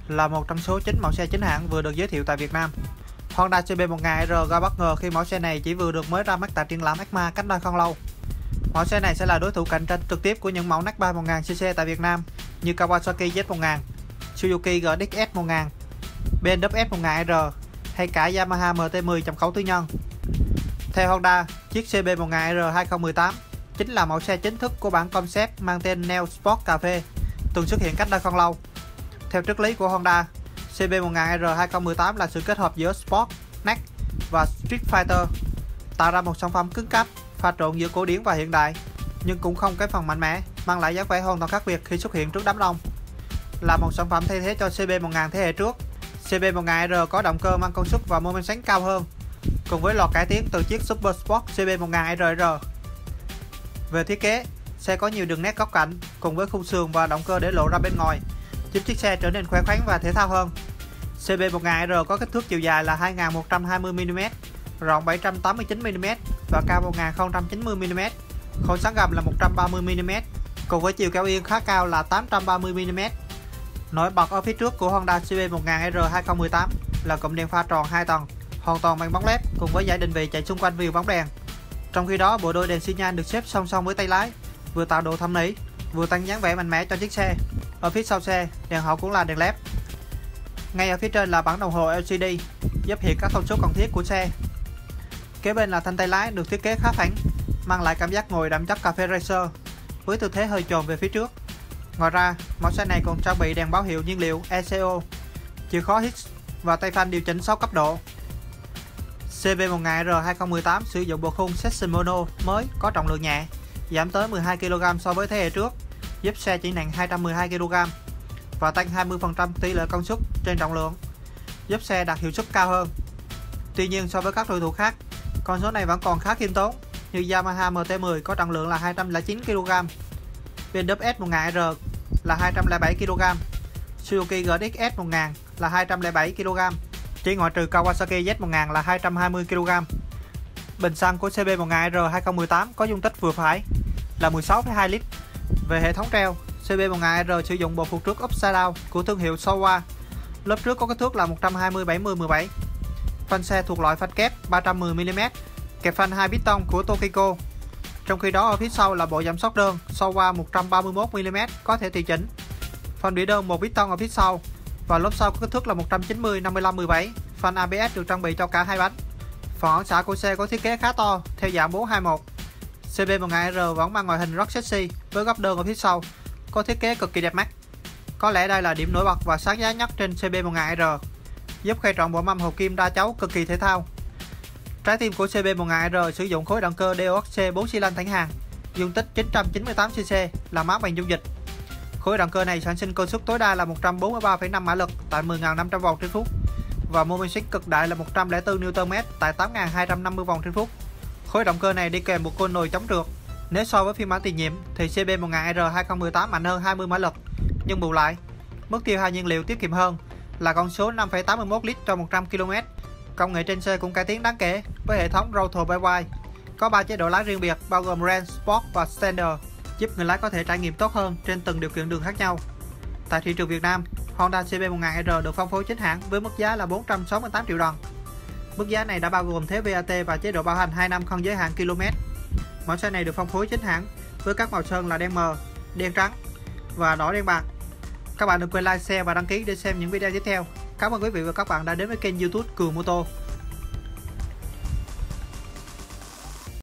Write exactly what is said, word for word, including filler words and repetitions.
là một trong số chín mẫu xe chính hãng vừa được giới thiệu tại Việt Nam. Honda xê bê một nghìn R gây bất ngờ khi mẫu xe này chỉ vừa được mới ra mắt tại triển lãm EICMA cách đây không lâu. Mẫu xe này sẽ là đối thủ cạnh tranh trực tiếp của những mẫu Nextbike một nghìn xê xê tại Việt Nam như Kawasaki Z một nghìn, Suzuki giê ích ét một nghìn, bê em vê ép một nghìn R hay cả Yamaha em tê mười chạm khẩu tư nhân. Theo Honda, chiếc xê bê một nghìn R hai không một tám chính là mẫu xe chính thức của bản concept mang tên Neo Sport Cafe từng xuất hiện cách đây không lâu. Theo triết lý của Honda, xê bê một nghìn R hai không một tám là sự kết hợp giữa Sport, Next và Street Fighter, tạo ra một sản phẩm cứng cáp, pha trộn giữa cổ điển và hiện đại, nhưng cũng không cái phần mạnh mẽ, mang lại dáng vẻ hoàn toàn khác biệt khi xuất hiện trước đám đông. Là một sản phẩm thay thế cho xê bê một nghìn thế hệ trước, xê bê một nghìn R có động cơ mang công suất và mô men xoắn cao hơn, cùng với loạt cải tiến từ chiếc Super Sport xê bê một nghìn R R. Về thiết kế, xe có nhiều đường nét góc cạnh cùng với khung sườn và động cơ để lộ ra bên ngoài, giúp chiếc xe trở nên khỏe khoắn và thể thao hơn. xê bê một nghìn R có kích thước chiều dài là hai nghìn một trăm hai mươi mi li mét, rộng bảy trăm tám mươi chín mi li mét và cao một nghìn không trăm chín mươi mi li mét. Khối sáng gầm là một trăm ba mươi mi li mét, cùng với chiều cao yên khá cao là tám trăm ba mươi mi li mét. Nổi bật ở phía trước của Honda xê bê một nghìn R hai không một tám là cụm đèn pha tròn hai tầng, hoàn toàn bằng bóng led cùng với dải định vị chạy xung quanh viền bóng đèn. Trong khi đó, bộ đôi đèn xi nhan được xếp song song với tay lái, vừa tạo độ thẩm mỹ, vừa tăng dáng vẻ mạnh mẽ cho chiếc xe. Ở phía sau xe, đèn hậu cũng là đèn led. Ngay ở phía trên là bản đồng hồ lờ xê đê giúp hiện các thông số cần thiết của xe. Kế bên là thanh tay lái được thiết kế khá phẳng, mang lại cảm giác ngồi đậm chất cà phê racer với tư thế hơi chồm về phía trước. Ngoài ra, mẫu xe này còn trang bị đèn báo hiệu nhiên liệu e xê o, chịu khó hít và tay phanh điều chỉnh sáu cấp độ. xê bê một nghìn R hai không một tám sử dụng bộ khung Section Mono mới có trọng lượng nhẹ, giảm tới mười hai ki lô gam so với thế hệ trước, giúp xe chỉ nặng hai trăm mười hai ki lô gam và tăng hai mươi phần trăm tỷ lệ công suất trên trọng lượng, giúp xe đạt hiệu suất cao hơn. Tuy nhiên, so với các đối thủ khác, con số này vẫn còn khá khiêm tốn, như Yamaha em tê mười có trọng lượng là hai trăm lẻ chín ki lô gam, bê em vê ép một nghìn R là hai trăm lẻ bảy ki lô gam, Suzuki giê ích ét một nghìn là hai trăm lẻ bảy ki lô gam, chỉ ngoại trừ Kawasaki Z một nghìn là hai trăm hai mươi ki lô gam. Bình xăng của xê bê một nghìn R hai không một tám có dung tích vừa phải là mười sáu phẩy hai lít. Về hệ thống treo, xê bê một nghìn R sử dụng bộ phục trước Upside Down của thương hiệu Showa. Lớp trước có kích thước là một trăm hai mươi bảy mươi mười bảy. Phanh xe thuộc loại phanh kép ba trăm mười mi li mét, kẹp phanh hai piston của Tokiko. Trong khi đó ở phía sau là bộ giảm sóc đơn Showa một trăm ba mươi mốt mi li mét có thể tùy chỉnh. Phanh đĩa đơn một piston ở phía sau và lốp sau có kích thước là một trăm chín mươi năm mươi lăm mười bảy. Phanh a bê ét được trang bị cho cả hai bánh. Phần ổn xả của xe có thiết kế khá to theo dạng bốn hai một. xê bê một nghìn R vẫn mang ngoại hình rất sexy với góc đơn ở phía sau, có thiết kế cực kỳ đẹp mắt. Có lẽ đây là điểm nổi bật và sáng giá nhất trên xê bê một nghìn R, giúp khai trọn bộ mâm hợp kim đa chấu cực kỳ thể thao. Trái tim của xê bê một nghìn R sử dụng khối động cơ đê ô ích xê bốn xi lanh thẳng hàng, dung tích chín trăm chín mươi tám xê xê, làm mát bằng dung dịch. Khối động cơ này sản sinh công suất tối đa là một trăm bốn mươi ba phẩy năm mã lực tại mười nghìn năm trăm vòng trên phút và mô men xoắn cực đại là một trăm lẻ bốn niu tơn mét tại tám nghìn hai trăm năm mươi vòng trên phút. Khối động cơ này đi kèm một côn nồi chống trượt. Nếu so với phiên bản tiền nhiệm thì xê bê một nghìn R hai không một tám mạnh hơn hai mươi mã lực, nhưng bù lại, mức tiêu hao nhiên liệu tiết kiệm hơn là con số năm phẩy tám mươi mốt lít cho một trăm ki lô mét. Công nghệ trên xe cũng cải tiến đáng kể với hệ thống Throttle by Wire, có ba chế độ lái riêng biệt bao gồm Range, Sport và Standard, giúp người lái có thể trải nghiệm tốt hơn trên từng điều kiện đường khác nhau. Tại thị trường Việt Nam, Honda xê bê một nghìn R được phân phối chính hãng với mức giá là bốn trăm sáu mươi tám triệu đồng. Mức giá này đã bao gồm thuế vê a tê và chế độ bảo hành hai năm không giới hạn km. Mẫu xe này được phân phối chính hãng với các màu sơn là đen mờ, đen trắng và đỏ đen bạc. Các bạn đừng quên like, share và đăng ký để xem những video tiếp theo. Cảm ơn quý vị và các bạn đã đến với kênh YouTube Cường Mô Tô.